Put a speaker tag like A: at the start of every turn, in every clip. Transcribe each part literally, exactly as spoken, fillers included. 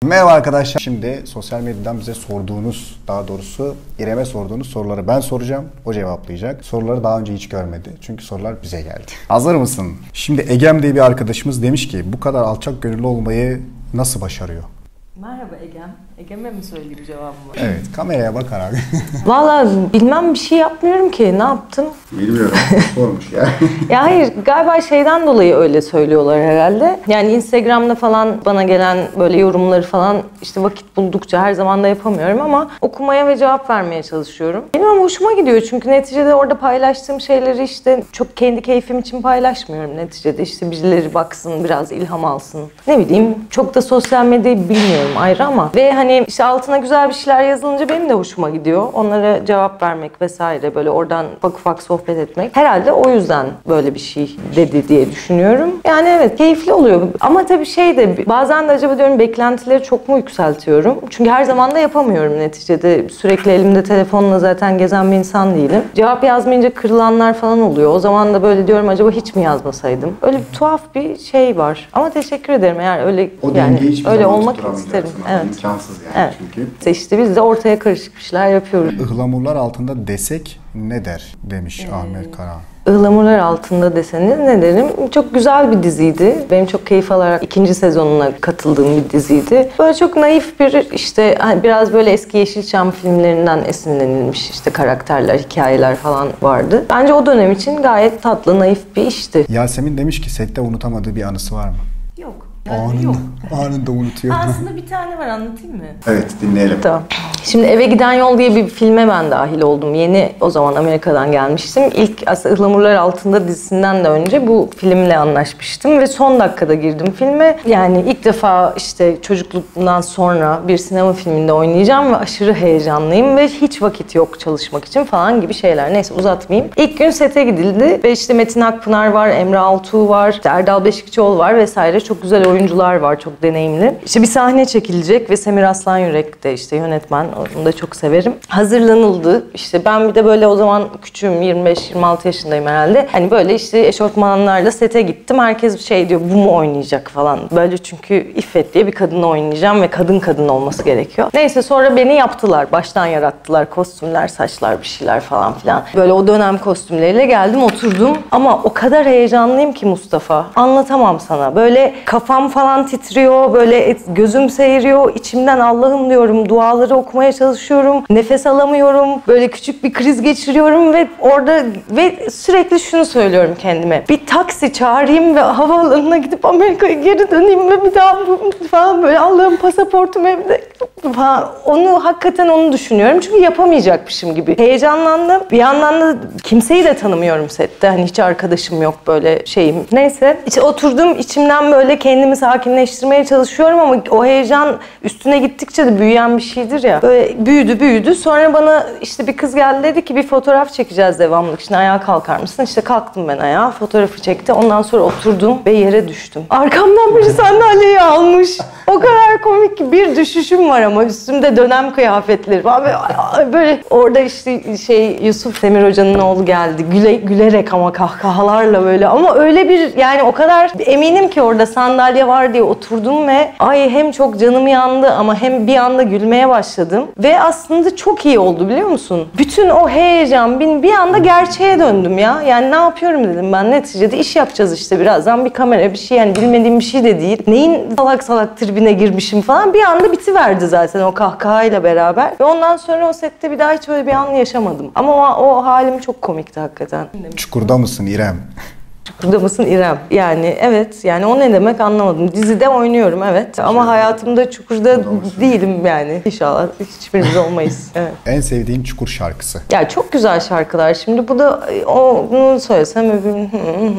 A: Merhaba arkadaşlar. Şimdi sosyal medyadan bize sorduğunuz, daha doğrusu İrem'e sorduğunuz soruları ben soracağım. O cevaplayacak. Soruları daha önce hiç görmedi. Çünkü sorular bize geldi. Hazır mısın? Şimdi Egem diye bir arkadaşımız demiş ki bu kadar alçak gönüllü olmayı nasıl başarıyor?
B: Merhaba Egem. Egem'e mi söyleyeyim cevabımı?
A: Evet, kameraya bakarak.
B: Valla bilmem, bir şey yapmıyorum ki. Ne yaptım?
A: Bilmiyorum. Sormuş ya.
B: Ya hayır, galiba şeyden dolayı öyle söylüyorlar herhalde. Yani Instagram'da falan bana gelen böyle yorumları falan işte vakit buldukça her zaman da yapamıyorum ama okumaya ve cevap vermeye çalışıyorum. Benim ama hoşuma gidiyor çünkü neticede orada paylaştığım şeyleri işte çok kendi keyfim için paylaşmıyorum neticede. İşte birileri baksın, biraz ilham alsın. Ne bileyim, çok da sosyal medyayı bilmiyorum ayrı ama ve hani Hani işte altına güzel bir şeyler yazılınca benim de hoşuma gidiyor. Onlara cevap vermek vesaire, böyle oradan ufak ufak sohbet etmek. Herhalde o yüzden böyle bir şey dedi diye düşünüyorum. Yani evet, keyifli oluyor. Ama tabii şey de bazen de acaba diyorum, beklentileri çok mu yükseltiyorum? Çünkü her zaman da yapamıyorum neticede. Sürekli elimde telefonla zaten gezen bir insan değilim. Cevap yazmayınca kırılanlar falan oluyor. O zaman da böyle diyorum, acaba hiç mi yazmasaydım? Öyle bir tuhaf bir şey var. Ama teşekkür ederim eğer öyle
A: O
B: yani öyle olmak
A: isterim.
B: Evet.
A: İmkansız yani
B: evet.
A: çünkü.
B: İşte biz de ortaya karışık bir şeyler yapıyoruz.
A: Ihlamurlar altında desek ne der demiş hmm. Ahmet Kara.
B: Ihlamurlar altında deseniz ne derim? Çok güzel bir diziydi. Benim çok keyif alarak ikinci sezonuna katıldığım bir diziydi. Böyle çok naif bir işte biraz böyle eski Yeşilçam filmlerinden esinlenilmiş işte karakterler, hikayeler falan vardı. Bence o dönem için gayet tatlı, naif bir işti.
A: Yasemin demiş ki sette unutamadığı bir anısı var mı?
B: Yok.
A: Yani anında, yok. Anında unutuyor.
B: Aslında bir tane var, anlatayım mı?
A: Evet, dinleyelim.
B: Tamam. Şimdi Eve Giden Yol diye bir filme ben dahil oldum. Yeni o zaman Amerika'dan gelmiştim. İlk aslında Ihlamurlar Altında dizisinden de önce bu filmle anlaşmıştım ve son dakikada girdim filme. Yani ilk defa işte çocukluktan sonra bir sinema filminde oynayacağım ve aşırı heyecanlıyım ve hiç vakit yok çalışmak için falan gibi şeyler. Neyse uzatmayayım. İlk gün sete gidildi ve işte Metin Akpınar var, Emre Altuğ var, işte Erdal Beşikçioğlu var vesaire. Çok güzel oyuncular var, çok deneyimli. İşte bir sahne çekilecek ve Semir Aslanyürek de işte yönetmen. Onu da çok severim. Hazırlanıldı. İşte ben bir de böyle o zaman küçüğüm, yirmi beş yirmi altı yaşındayım herhalde. Hani böyle işte eşofmanlarla sete gittim. Herkes şey diyor, bu mu oynayacak falan. Böyle çünkü İffet diye bir kadını oynayacağım ve kadın kadın olması gerekiyor. Neyse sonra beni yaptılar. Baştan yarattılar. Kostümler, saçlar, bir şeyler falan filan. Böyle o dönem kostümleriyle geldim, oturdum. Ama o kadar heyecanlıyım ki Mustafa. Anlatamam sana. Böyle kafam falan titriyor. Böyle gözüm seyiriyor. İçimden Allah'ım diyorum, duaları okumaya çalışıyorum. Nefes alamıyorum. Böyle küçük bir kriz geçiriyorum ve orada ve sürekli şunu söylüyorum kendime. Bir taksi çağırayım ve havaalanına gidip Amerika'ya geri döneyim ve bir daha falan böyle Allah'ım pasaportum evde falan. Onu hakikaten onu düşünüyorum. Çünkü yapamayacakmışım gibi. Heyecanlandım. Bir yandan da kimseyi de tanımıyorum sette. Hani hiç arkadaşım yok, böyle şeyim. Neyse. İşte oturdum, içimden böyle kendimi sakinleştirmeye çalışıyorum ama o heyecan üstüne gittikçe de büyüyen bir şeydir ya. Böyle büyüdü büyüdü. Sonra bana işte bir kız geldi, dedi ki bir fotoğraf çekeceğiz devamlı. Şimdi ayağa kalkar mısın? İşte kalktım ben ayağa. Fotoğrafı çekti. Ondan sonra oturdum ve yere düştüm. Arkamdan biri sandalyeyi almış. O kadar komik ki, bir düşüşüm var ama üstümde dönem kıyafetleri var. Böyle orada işte şey Yusuf Semir Hoca'nın oğlu geldi. Güle, gülerek ama kahkahalarla böyle. Ama öyle bir yani o kadar eminim ki orada sandalye var diye oturdum ve ay hem çok canım yandı ama hem bir anda gülmeye başladım. Ve aslında çok iyi oldu, biliyor musun? Bütün o heyecan bir, bir anda gerçeğe döndüm ya. Yani ne yapıyorum dedim ben, neticede iş yapacağız işte birazdan, bir kamera bir şey, yani bilmediğim bir şey de değil. Neyin salak salak tribine girmişim falan, bir anda bitiverdi zaten o kahkahayla beraber. Ve ondan sonra o sette bir daha hiç öyle bir an yaşamadım. Ama o, o halim çok komikti hakikaten.
A: Çukurda mısın İrem?
B: Çukurda mısın İrem? Yani evet, yani o ne demek anlamadım. Dizide oynuyorum evet ama hayatımda Çukur'da değilim yani. İnşallah hiçbirimiz olmayız. Evet.
A: En sevdiğin Çukur şarkısı? Ya
B: çok güzel şarkılar. Şimdi bu da onu söylesem öbürünü...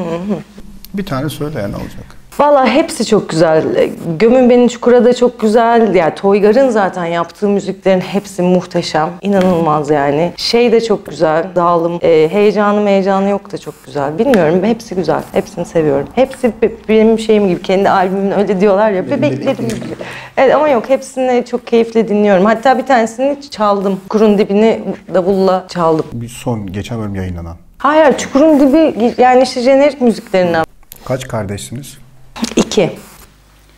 A: Bir tane söyle ya, ne olacak?
B: Valla hepsi çok güzel. Gömün Beni Çukur'a da çok güzel. Yani Toygar'ın zaten yaptığı müziklerin hepsi muhteşem. İnanılmaz yani. Şey de çok güzel. Dağılım. E, heyecanım heyecanı yok da çok güzel. Bilmiyorum. Hepsi güzel. Hepsini seviyorum. Hepsi benim şeyim gibi. Kendi albümün öyle diyorlar ya. Bebeklerim gibi. Evet ama yok. Hepsini çok keyifle dinliyorum. Hatta bir tanesini çaldım. Çukur'un Dibini davulla çaldım.
A: Bir son geçen bölüm yayınlanan.
B: Hayır. Çukur'un Dibi yani işte jenerik müziklerinden.
A: Kaç kardeşsiniz?
B: İki.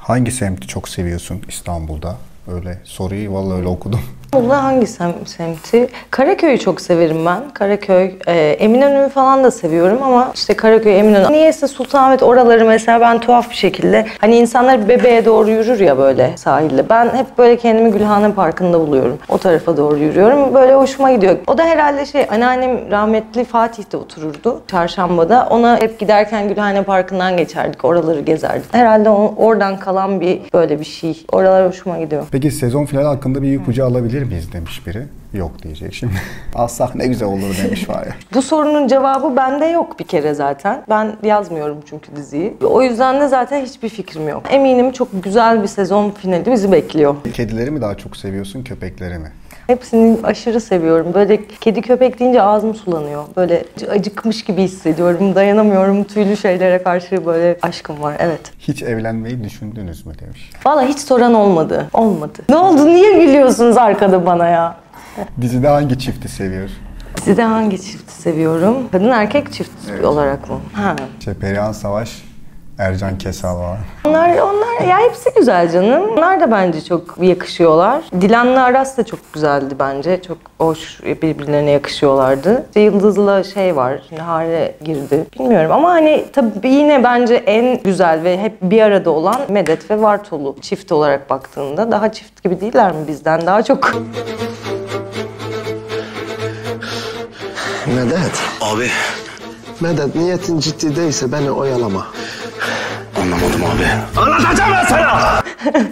A: Hangi semti çok seviyorsun İstanbul'da? Öyle soruyu vallahi öyle okudum.
B: İstanbul'da hangi sem semti? Karaköy'ü çok severim ben. Karaköy, e, Eminönü'nü falan da seviyorum ama işte Karaköy, Eminönü. Niyeyse Sultanahmet oraları mesela ben tuhaf bir şekilde hani insanlar Bebe'ye doğru yürür ya böyle sahilde. Ben hep böyle kendimi Gülhane Parkı'nda buluyorum. O tarafa doğru yürüyorum. Böyle hoşuma gidiyor. O da herhalde şey anneannem rahmetli Fatih'te otururdu. Çarşamba'da. Ona hep giderken Gülhane Parkı'ndan geçerdik. Oraları gezerdik. Herhalde o, oradan kalan bir böyle bir şey. Oralar hoşuma gidiyor.
A: Peki sezon finali hakkında bir ipucu alabilir miyiz demiş biri. Yok diyecek şimdi. Alsak ne güzel olur demiş var ya.
B: Bu sorunun cevabı bende yok bir kere zaten. Ben yazmıyorum çünkü diziyi. O yüzden de zaten hiçbir fikrim yok. Eminim çok güzel bir sezon finali bizi bekliyor.
A: Kedileri mi daha çok seviyorsun, köpekleri mi?
B: Hepsini aşırı seviyorum. Böyle kedi köpek deyince ağzım sulanıyor. Böyle acıkmış gibi hissediyorum. Dayanamıyorum. Tüylü şeylere karşı böyle aşkım var. Evet.
A: Hiç evlenmeyi düşündünüz mü demiş.
B: Vallahi hiç soran olmadı. Olmadı. Ne oldu? Niye gülüyorsunuz arkada bana ya?
A: Dizide hangi çifti seviyor?
B: Dizide hangi çifti seviyorum? Kadın erkek çift evet. olarak mı? Ha.
A: İşte Perihan Savaş, Ercan Kesal var.
B: Onlar, onlar ya hepsi güzel canım. Onlar da bence çok yakışıyorlar. Dilan'la Aras da çok güzeldi bence. Çok hoş birbirlerine yakışıyorlardı. İşte Yıldız'la şey var, Hale girdi. Bilmiyorum ama hani tabii yine bence en güzel ve hep bir arada olan Medet ve Vartolu çift olarak baktığında. Daha çift gibi değiller mi bizden? Daha çok...
C: Medet.
D: Abi.
C: Medet niyetin ciddi değilse beni oyalama.
D: Anlamadım abi. Anlatacağım ben sana!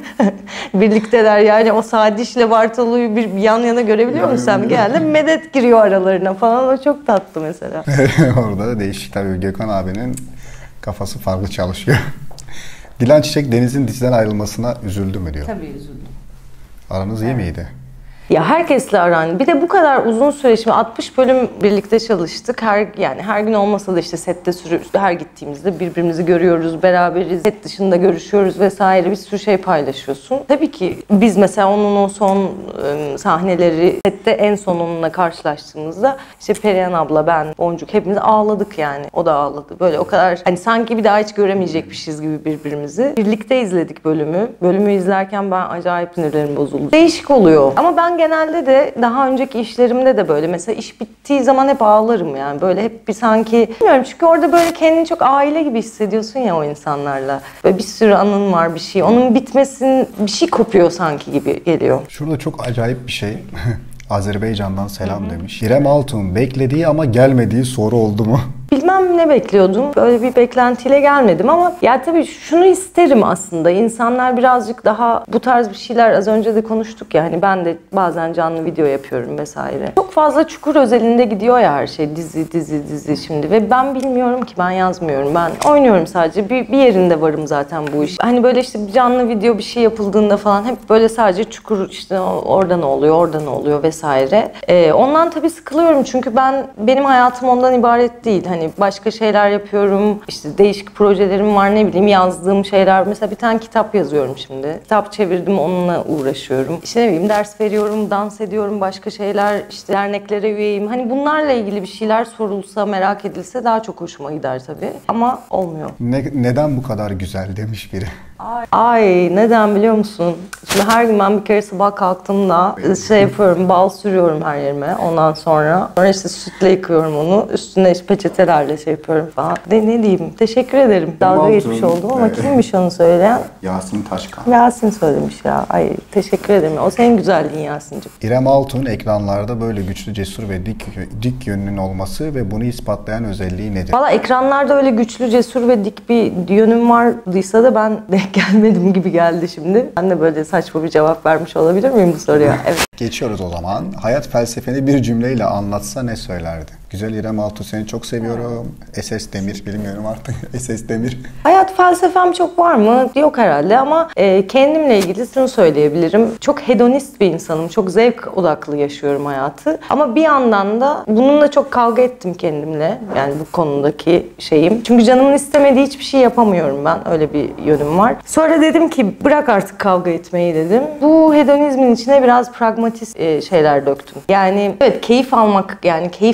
B: Birlikteler yani o Sadiş'le Bartolu'yu bir yan yana görebiliyor musun sen? Geldi Medet giriyor aralarına falan o çok tatlı mesela.
A: Orada da değişik tabii Gökhan abinin kafası farklı çalışıyor. Dilan Çiçek Deniz'in diziden ayrılmasına üzüldü mü diyor.
B: Tabii üzüldüm.
A: Aranız iyi miydi?
B: Ya herkesle aran. Bir de bu kadar uzun süre şimdi altmış bölüm birlikte çalıştık. Her yani her gün olmasa da işte sette sürü her gittiğimizde birbirimizi görüyoruz, beraberiz. Set dışında görüşüyoruz vesaire bir sürü şey paylaşıyorsun. Tabii ki biz mesela onun o son ıı, sahneleri sette en son onunla karşılaştığımızda işte Perihan abla, ben, Boncuk hepimiz ağladık yani. O da ağladı. Böyle o kadar hani sanki bir daha hiç göremeyecekmişiz gibi birbirimizi. Birlikte izledik bölümü. Bölümü izlerken ben acayip sinirlerim bozuldu. Değişik oluyor. Ama ben genelde de daha önceki işlerimde de böyle mesela iş bittiği zaman hep ağlarım yani böyle hep bir sanki bilmiyorum çünkü orada böyle kendini çok aile gibi hissediyorsun ya o insanlarla. Böyle bir sürü anın var bir şey. Onun bitmesin bir şey kopuyor sanki gibi geliyor.
A: Şurada çok acayip bir şey. Azerbaycan'dan selam Hı-hı. demiş. İrem Altun beklediği ama gelmediği soru oldu mu?
B: Bilmem ne bekliyordum. Böyle bir beklentiyle gelmedim ama ya tabii şunu isterim aslında. İnsanlar birazcık daha bu tarz bir şeyler az önce de konuştuk ya hani ben de bazen canlı video yapıyorum vesaire. Çok fazla Çukur özelinde gidiyor ya her şey. Dizi dizi dizi şimdi ve ben bilmiyorum ki ben yazmıyorum. Ben oynuyorum sadece. Bir, bir yerinde varım zaten bu iş. Hani böyle işte bir canlı video bir şey yapıldığında falan hep böyle sadece Çukur işte orada ne oluyor orada ne oluyor vesaire. Ee, ondan tabii sıkılıyorum çünkü ben benim hayatım ondan ibaret değil. Hani başka şeyler yapıyorum, işte değişik projelerim var ne bileyim yazdığım şeyler. Mesela bir tane kitap yazıyorum şimdi. Kitap çevirdim onunla uğraşıyorum. İşte ne bileyim ders veriyorum, dans ediyorum, başka şeyler, işte derneklere üyeyim. Hani bunlarla ilgili bir şeyler sorulsa, merak edilse daha çok hoşuma gider tabii. Ama olmuyor.
A: Ne, neden bu kadar güzel demiş biri.
B: Ay, ay neden biliyor musun? Şimdi her gün ben bir kere sabah kalktığımda şey yapıyorum, bal sürüyorum her yerime ondan sonra. Sonra işte sütle yıkıyorum onu. Üstüne işte peçetelerle şey yapıyorum falan. De, ne diyeyim? Teşekkür ederim. Dalga geçmiş oldum ama evet. Kimmiş onu söyleyen?
A: Yasin Taşkan.
B: Yasin söylemiş ya. Ay teşekkür ederim. O senin güzelliğin Yasin'cim.
A: İrem Altun ekranlarda böyle güçlü, cesur ve dik, dik yönünün olması ve bunu ispatlayan özelliği nedir?
B: Valla ekranlarda öyle güçlü, cesur ve dik bir yönüm vardıysa da ben de gelmedim gibi geldi şimdi. Ben de böyle saçma bir cevap vermiş olabilir miyim bu soruya? Evet.
A: Geçiyoruz o zaman. Hayat felsefeni bir cümleyle anlatsa ne söylerdi? Güzel İrem Altun seni çok seviyorum. S S Demir bilmiyorum artık. S S Demir.
B: Hayat felsefem çok var mı? Yok herhalde ama e, kendimle ilgili şunu söyleyebilirim. Çok hedonist bir insanım. Çok zevk odaklı yaşıyorum hayatı. Ama bir yandan da bununla çok kavga ettim kendimle. Yani bu konudaki şeyim. Çünkü canımın istemediği hiçbir şey yapamıyorum ben. Öyle bir yönüm var. Sonra dedim ki bırak artık kavga etmeyi dedim. Bu hedonizmin içine biraz pragmatist e, şeyler döktüm. Yani evet keyif almak yani keyif üzerine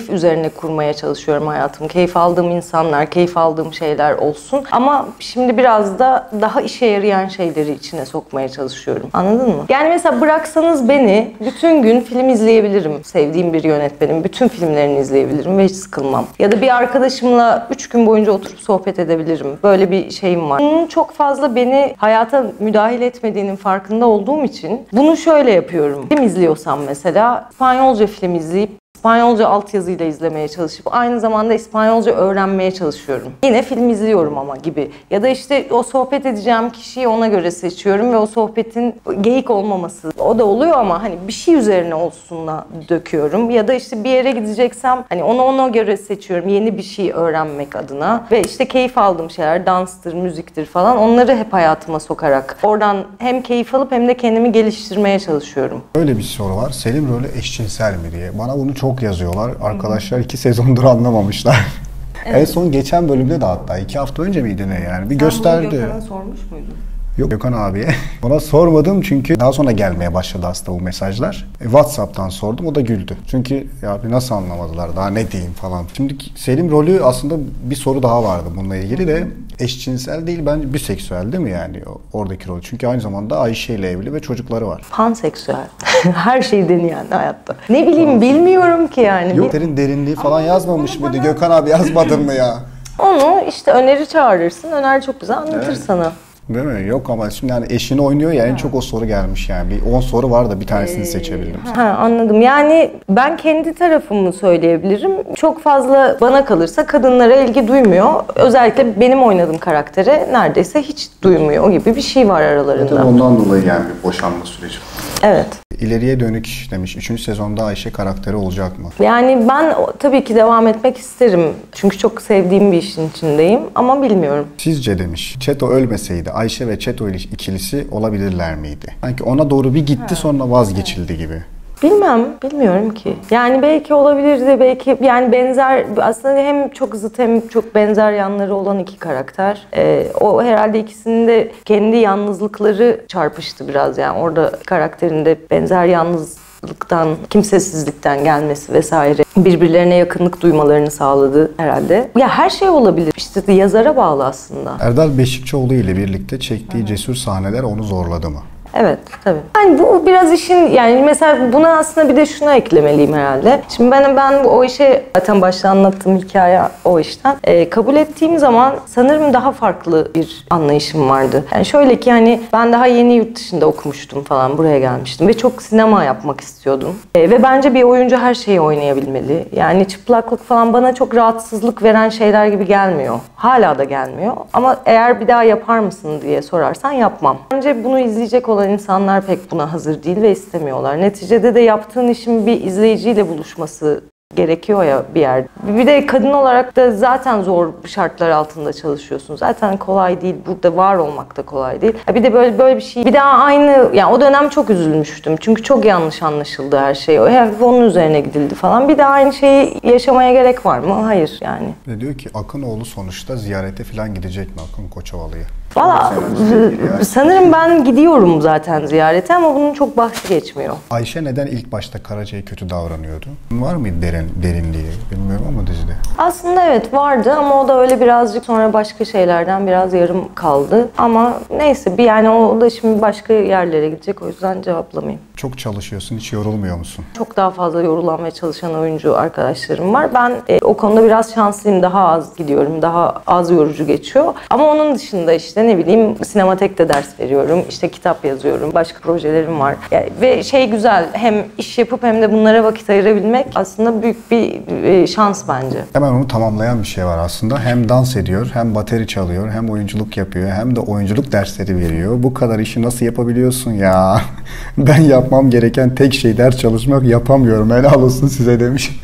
B: üzerine kurmaya çalışıyorum hayatımı. Keyif aldığım insanlar, keyif aldığım şeyler olsun. Ama şimdi biraz da daha işe yarayan şeyleri içine sokmaya çalışıyorum. Anladın mı? Yani mesela bıraksanız beni bütün gün film izleyebilirim. Sevdiğim bir yönetmenin bütün filmlerini izleyebilirim ve hiç sıkılmam. Ya da bir arkadaşımla üç gün boyunca oturup sohbet edebilirim. Böyle bir şeyim var. Bunun çok fazla beni hayata müdahil etmediğinin farkında olduğum için bunu şöyle yapıyorum. Film izliyorsam mesela İspanyolca film izleyip İspanyolca altyazıyla izlemeye çalışıp aynı zamanda İspanyolca öğrenmeye çalışıyorum. Yine film izliyorum ama gibi. Ya da işte o sohbet edeceğim kişiyi ona göre seçiyorum ve o sohbetin geyik olmaması. O da oluyor ama hani bir şey üzerine olsunla döküyorum. Ya da işte bir yere gideceksem hani onu ona göre seçiyorum. Yeni bir şey öğrenmek adına. Ve işte keyif aldığım şeyler danstır, müziktir falan onları hep hayatıma sokarak oradan hem keyif alıp hem de kendimi geliştirmeye çalışıyorum.
A: Öyle bir soru var. Selim rolü eşcinsel mi diye. Bana bunu çok yazıyorlar. Arkadaşlar iki sezondur anlamamışlar. Evet. En son geçen bölümde de hatta iki hafta önce miydi ne yani bir
B: Sen
A: gösterdi.
B: bunu Gökhan'a sormuş muydun?
A: Yok Gökhan abiye. Ona sormadım çünkü daha sonra gelmeye başladı aslında bu mesajlar. E, WhatsApp'tan sordum o da güldü. Çünkü ya nasıl anlamadılar daha ne diyeyim falan. Şimdi Selim rolü aslında bir soru daha vardı bununla ilgili de eşcinsel değil bence biseksüel değil mi yani oradaki rol? Çünkü aynı zamanda Ayşe ile evli ve çocukları var.
B: Panseksüel. Her şeyi deneyen hayatta. Ne bileyim bilmiyorum ki yani.
A: Yok derin derinliği falan yazmamış mıydı? Bana... Gökhan abi yazmadın mı ya?
B: Onu işte Öner'i çağırırsın. Öner çok güzel anlatır evet. sana.
A: Değil mi? Yok ama şimdi hani eşini oynuyor ya en çok o soru gelmiş yani. Bir on soru var da bir tanesini ee, seçebildim.
B: Ha, anladım. Yani ben kendi tarafımı söyleyebilirim. Çok fazla bana kalırsa kadınlara ilgi duymuyor. Özellikle benim oynadığım karaktere neredeyse hiç duymuyor gibi bir şey var aralarında.
A: Tabii ondan dolayı yani bir boşanma süreci.
B: Evet.
A: İleriye dönük demiş. Üçüncü sezonda Ayşe karakteri olacak mı?
B: Yani ben tabii ki devam etmek isterim. Çünkü çok sevdiğim bir işin içindeyim ama bilmiyorum.
A: Sizce demiş. Çeto ölmeseydi Ayşe ve Çeto ikilisi olabilirler miydi? Sanki ona doğru bir gitti sonra vazgeçildi gibi.
B: Bilmem, bilmiyorum ki. Yani belki olabilirdi, belki yani benzer, aslında hem çok zıt hem çok benzer yanları olan iki karakter. Ee, o herhalde ikisinin de kendi yalnızlıkları çarpıştı biraz yani orada karakterinde benzer yalnızlıktan, kimsesizlikten gelmesi vesaire birbirlerine yakınlık duymalarını sağladı herhalde. Ya her şey olabilir. İşte yazara bağlı aslında.
A: Erdal Beşikçioğlu ile birlikte çektiği evet. cesur sahneler onu zorladı mı?
B: Evet, tabii. Yani bu biraz işin, yani mesela buna aslında bir de şuna eklemeliyim herhalde. Şimdi ben ben o işe, zaten başta anlattığım hikaye o işten. E, kabul ettiğim zaman sanırım daha farklı bir anlayışım vardı. Yani şöyle ki hani ben daha yeni yurt dışında okumuştum falan, buraya gelmiştim ve çok sinema yapmak istiyordum. E, ve bence bir oyuncu her şeyi oynayabilmeli. Yani çıplaklık falan bana çok rahatsızlık veren şeyler gibi gelmiyor. Hala da gelmiyor. Ama eğer bir daha yapar mısın diye sorarsan yapmam. Bence bunu izleyecek olan insanlar pek buna hazır değil ve istemiyorlar. Neticede de yaptığın işin bir izleyiciyle buluşması gerekiyor ya bir yerde. Bir de kadın olarak da zaten zor şartlar altında çalışıyorsun. Zaten kolay değil. Burada var olmak da kolay değil. Bir de böyle böyle bir şey. Bir daha aynı, yani o dönem çok üzülmüştüm. Çünkü çok yanlış anlaşıldı her şey. Hep onun üzerine gidildi falan. Bir daha aynı şeyi yaşamaya gerek var mı? Hayır yani.
A: Ve diyor ki Akınoğlu sonuçta ziyarete falan gidecek mi Akın Koçovalı'ya?
B: Valla sanırım ben gidiyorum zaten ziyarete ama bunun çok bahsi geçmiyor.
A: Ayşe neden ilk başta Karaca'ya kötü davranıyordu? Var mıydı derin, derinliği? Bilmiyorum ama dizide.
B: Aslında evet vardı ama o da öyle birazcık sonra başka şeylerden biraz yarım kaldı. Ama neyse bir yani o da şimdi başka yerlere gidecek, o yüzden cevaplamayayım.
A: Çok çalışıyorsun, hiç yorulmuyor musun?
B: Çok daha fazla yorulan ve çalışan oyuncu arkadaşlarım var. Ben e, o konuda biraz şanslıyım. Daha az gidiyorum, daha az yorucu geçiyor. Ama onun dışında işte ne bileyim sinematekte ders veriyorum, işte kitap yazıyorum, başka projelerim var. Yani, ve şey güzel, hem iş yapıp hem de bunlara vakit ayırabilmek aslında büyük bir e, şans bence.
A: Hemen onu tamamlayan bir şey var aslında. Hem dans ediyor, hem bateri çalıyor, hem oyunculuk yapıyor, hem de oyunculuk dersleri veriyor. Bu kadar işi nasıl yapabiliyorsun ya? Ben yapmam gereken tek şey ders çalışmak, yapamıyorum. Helal olsun size demiş.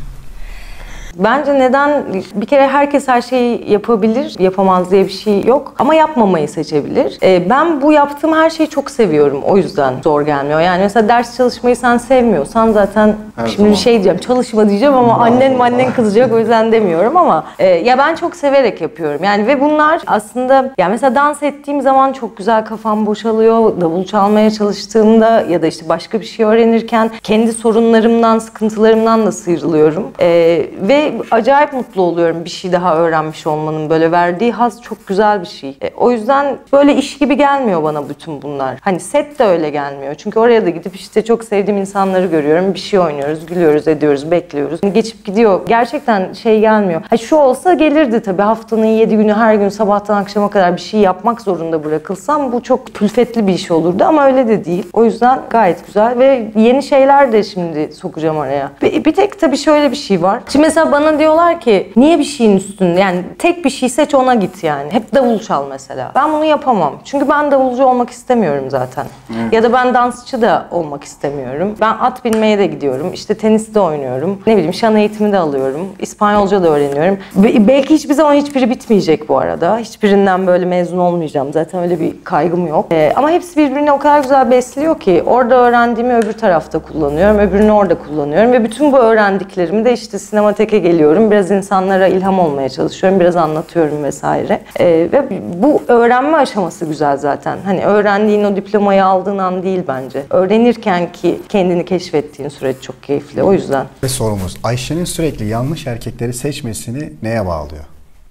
B: Bence neden? Bir kere herkes her şeyi yapabilir, yapamaz diye bir şey yok. Ama yapmamayı seçebilir. Ee, ben bu yaptığım her şeyi çok seviyorum. O yüzden zor gelmiyor. Yani mesela ders çalışmayı sen sevmiyorsan zaten her şimdi zaman bir şey diyeceğim, çalışma diyeceğim ama Allah annen Allah. annen kızacak, o yüzden demiyorum ama e, ya ben çok severek yapıyorum. Yani ve bunlar aslında, ya mesela dans ettiğim zaman çok güzel kafam boşalıyor. Davul çalmaya çalıştığımda ya da işte başka bir şey öğrenirken kendi sorunlarımdan, sıkıntılarımdan da sıyrılıyorum. E, ve Ve acayip mutlu oluyorum bir şey daha öğrenmiş olmanın, böyle verdiği haz çok güzel bir şey. E, o yüzden böyle iş gibi gelmiyor bana bütün bunlar. Hani set de öyle gelmiyor. Çünkü oraya da gidip işte çok sevdiğim insanları görüyorum. Bir şey oynuyoruz, gülüyoruz, ediyoruz, bekliyoruz. Geçip gidiyor. Gerçekten şey gelmiyor. Ha, şu olsa gelirdi tabii, haftanın yedi günü her gün sabahtan akşama kadar bir şey yapmak zorunda bırakılsam bu çok külfetli bir iş olurdu ama öyle de değil. O yüzden gayet güzel ve yeni şeyler de şimdi sokacağım oraya. Bir, bir tek tabii şöyle bir şey var. Şimdi mesela bana diyorlar ki niye bir şeyin üstünde, yani tek bir şey seç ona git yani. Hep davul çal mesela. Ben bunu yapamam. Çünkü ben davulcu olmak istemiyorum zaten. Evet. Ya da ben dansçı da olmak istemiyorum. Ben at binmeye de gidiyorum. İşte tenis de oynuyorum. Ne bileyim şan eğitimi de alıyorum. İspanyolca da öğreniyorum. Be- belki hiçbir zaman hiçbiri bitmeyecek bu arada. Hiçbirinden böyle mezun olmayacağım. Zaten öyle bir kaygım yok. Ee, ama hepsi birbirini o kadar güzel besliyor ki orada öğrendiğimi öbür tarafta kullanıyorum. Öbürünü orada kullanıyorum ve bütün bu öğrendiklerimi de işte sinemateke geliyorum. Biraz insanlara ilham olmaya çalışıyorum. Biraz anlatıyorum vesaire. Ee, ve bu öğrenme aşaması güzel zaten. Hani öğrendiğin o diplomayı aldığın an değil bence. Öğrenirken ki kendini keşfettiğin süreç çok keyifli. O yüzden.
A: Ve sorumuz, Ayşe'nin sürekli yanlış erkekleri seçmesini neye bağlıyor?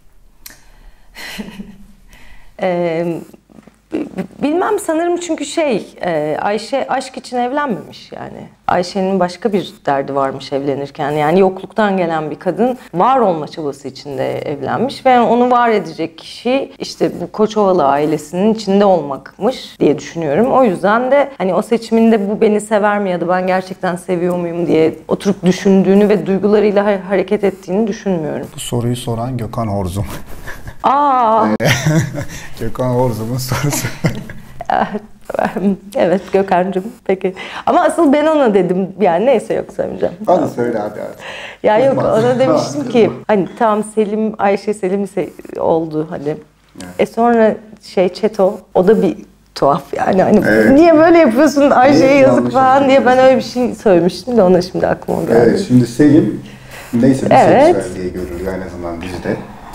B: Ee, bilmem, sanırım çünkü şey, Ayşe aşk için evlenmemiş yani. Ayşe'nin başka bir derdi varmış evlenirken. Yani yokluktan gelen bir kadın var olma çabası içinde evlenmiş ve onu var edecek kişi işte bu Koçovalı ailesinin içinde olmakmış diye düşünüyorum. O yüzden de hani o seçiminde bu beni sever mi ya da ben gerçekten seviyor muyum diye oturup düşündüğünü ve duygularıyla hareket ettiğini düşünmüyorum.
A: Bu soruyu soran Gökhan Horzum.
B: Aa.
A: Gökhan Horzum'un sorusu.
B: Evet Gökhan'cığım, peki. Ama asıl ben ona dedim yani, neyse yok söylemeyeceğim.
A: Hadi söyle hadi hadi.
B: Ya yok, ona demiştim ki hani tamam Selim, Ayşe Selim se- oldu hani. Evet. E sonra şey Çeto, o da bir tuhaf yani hani evet. Niye böyle yapıyorsun Ayşe'ye yazık falan diye ben öyle bir şey söylemiştim de ona şimdi aklıma geldi.
A: Evet, şimdi Selim neyse bir
B: evet.
A: seksüel diye görülüyor en azından dizide.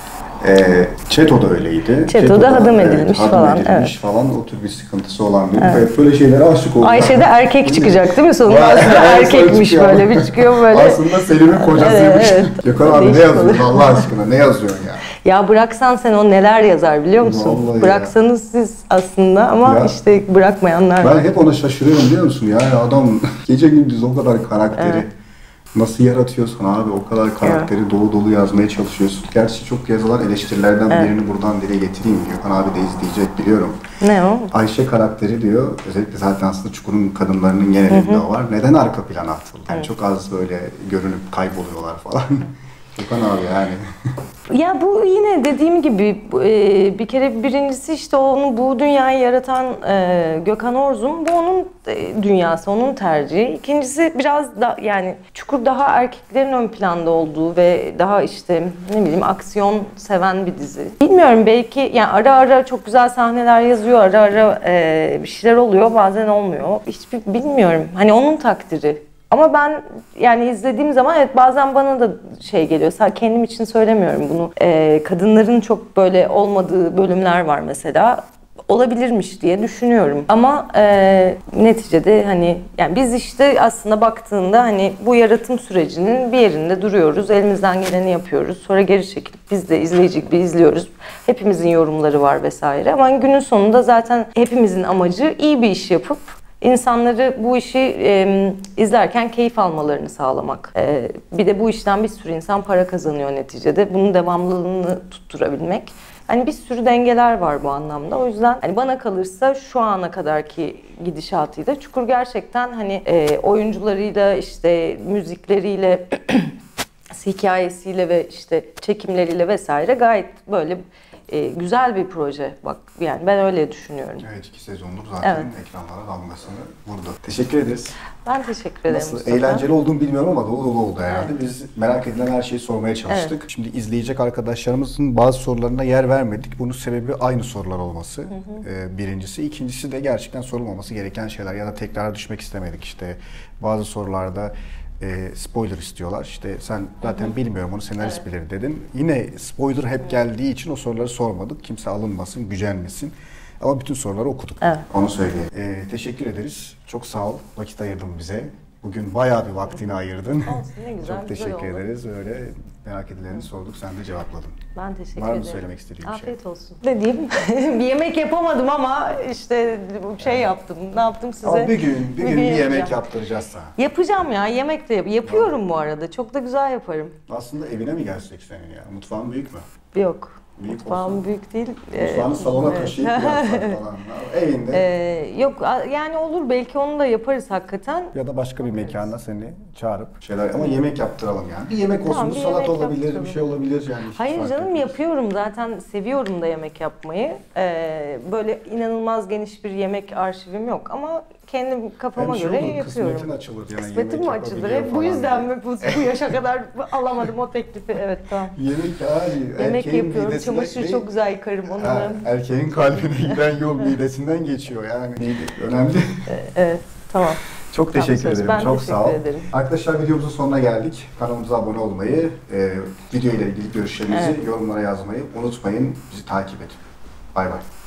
A: Ee, Çeto da öyleydi.
B: Çeto da hadım edilmiş
A: evet,
B: falan.
A: Hadım edilmiş
B: evet.
A: falan, o tür bir sıkıntısı olan bir.
B: Evet.
A: Böyle şeylere aşık oldu.
B: Ayşe de erkek çıkacak değil mi? Sonunda aslında erkekmiş böyle bir çıkıyor böyle.
A: Aslında Selim'in kocasıymış. Evet, evet. Gökhan abi ne yazıyorsun Allah aşkına, ne yazıyorsun ya?
B: Ya bıraksan sen o neler yazar biliyor musun? Vallahi bıraksanız ya. Siz aslında ama ya, işte bırakmayanlar var.
A: Ben hep ona şaşırıyorum biliyor musun? Yani adam gece gündüz o kadar karakteri. Evet. Nasıl yaratıyorsun abi? O kadar karakteri evet. dolu dolu yazmaya çalışıyorsun. Gerçi çok yazılan eleştirilerden evet. birini buradan dile getireyim. Gökhan abi de izleyecek biliyorum.
B: Ne o?
A: Ayşe karakteri diyor, özellikle zaten aslında Çukur'un kadınlarının genelinde o var. Neden arka plana atıldı? Yani evet. çok az böyle görünüp kayboluyorlar falan. Gökhan abi yani.
B: Ya bu yine dediğim gibi bir kere birincisi işte onu bu dünyayı yaratan Gökhan Orzum, bu onun dünyası, onun tercihi. İkincisi biraz da yani Çukur daha erkeklerin ön planda olduğu ve daha işte ne bileyim aksiyon seven bir dizi. Bilmiyorum, belki yani ara ara çok güzel sahneler yazıyor, ara ara bir şeyler oluyor, bazen olmuyor. Hiçbir bilmiyorum. Hani onun takdiri. Ama ben yani izlediğim zaman evet bazen bana da şey geliyor. Sadece kendim için söylemiyorum bunu. Ee, kadınların çok böyle olmadığı bölümler var mesela. Olabilirmiş diye düşünüyorum. Ama e, neticede hani yani biz işte aslında baktığında hani bu yaratım sürecinin bir yerinde duruyoruz. Elimizden geleni yapıyoruz. Sonra geri çekilip biz de izleyici gibi izliyoruz. Hepimizin yorumları var vesaire. Ama günün sonunda zaten hepimizin amacı iyi bir iş yapıp İnsanları bu işi e, izlerken keyif almalarını sağlamak. E, bir de bu işten bir sürü insan para kazanıyor neticede. Bunun devamlılığını tutturabilmek. Hani bir sürü dengeler var bu anlamda. O yüzden hani bana kalırsa şu ana kadarki gidişatıyla Çukur gerçekten hani e, oyuncularıyla, işte müzikleriyle, hikayesiyle ve işte çekimleriyle vesaire gayet böyle e, güzel bir proje. Bak yani ben öyle düşünüyorum.
A: Evet, iki sezondur zaten evet. ekranlara damgasını vurdu. Teşekkür ederiz.
B: Ben teşekkür ederim.
A: Nasıl
B: Mustafa.
A: Eğlenceli olduğunu bilmiyorum ama dolu dolu oldu herhalde. Evet. Biz merak edilen her şeyi sormaya çalıştık. Evet. Şimdi izleyecek arkadaşlarımızın bazı sorularına yer vermedik. Bunun sebebi aynı sorular olması. Hı hı. Ee, birincisi. İkincisi de gerçekten sorulmaması gereken şeyler ya da tekrar düşmek istemedik. İşte bazı sorularda E, spoiler istiyorlar. İşte sen zaten hı hı. bilmiyorum onu senarist evet. bilir dedin. Yine spoiler hep geldiği için o soruları sormadık. Kimse alınmasın, gücenmesin. Ama bütün soruları okuduk. Evet. Onu söyleyeyim. E, teşekkür ederiz. Çok sağ ol. Vakit ayırdın bize. Bugün bayağı bir vaktini ayırdın.
B: Olsun, ne güzel,
A: Çok
B: güzel
A: teşekkür
B: oldu.
A: ederiz. Öyle merak edilerini sorduk, sen de cevapladın.
B: Ben teşekkür
A: Var mı
B: ederim.
A: söylemek istediğin bir şey?
B: Afiyet olsun. Ne diyeyim? Bir yemek yapamadım ama işte şey yaptım. Ne yaptım size?
A: Ama bir gün, bir gün bir yemek
B: yapacağım.
A: yaptıracağız sana.
B: Yapacağım ya, yemek de yap yapıyorum bu arada. Çok da güzel yaparım.
A: Aslında evine mi gelsek senin ya? Mutfağın büyük mü?
B: Yok.
A: Büyük
B: Mutfağım
A: olsa.
B: büyük değil.
A: Mutfağını
B: Ee,
A: salona
B: evet.
A: taşıyıp yapsak falan. Evinde.
B: Ee, yok a- yani olur, belki onu da yaparız hakikaten.
A: Ya da başka bir mekanda seni çağırıp şeyler ama yemek yaptıralım yani. Bir yemek olsun,
B: Tamam,
A: bu
B: bir
A: salat
B: yemek
A: olabilir,
B: yaptıralım.
A: bir şey olabilir yani. hiç
B: Hayır
A: fark
B: canım,
A: etmez.
B: yapıyorum zaten, seviyorum da yemek yapmayı. Ee, böyle inanılmaz geniş bir yemek arşivim yok ama kendim kafama
A: Hem şey
B: göre
A: olur,
B: yapıyorum.
A: kısmetin açılır yani.
B: Kısmetim mi
A: yemek
B: açılır?
A: yapabiliyor
B: Hep bu
A: falan
B: yüzden
A: diye.
B: mi bu, bu yaşa kadar alamadım o teklifi? Evet, tamam.
A: Yemek abi.
B: Yemek
A: erkeğin
B: yapıyorum,
A: midesine-
B: çamaşır
A: ne-
B: çok güzel yıkarım
A: Ha,
B: onları.
A: erkeğin kalbine giden yol midesinden geçiyor yani. Mide önemli.
B: Evet, tamam.
A: Çok
B: Tamam,
A: teşekkür
B: söz.
A: ederim.
B: Ben
A: Çok
B: teşekkür
A: sağ ol.
B: ederim.
A: Arkadaşlar, videomuzun sonuna geldik. Kanalımıza abone olmayı, e, video ile ilgili görüşlerinizi
B: Evet.
A: yorumlara yazmayı unutmayın. Bizi takip edin. Bay bay.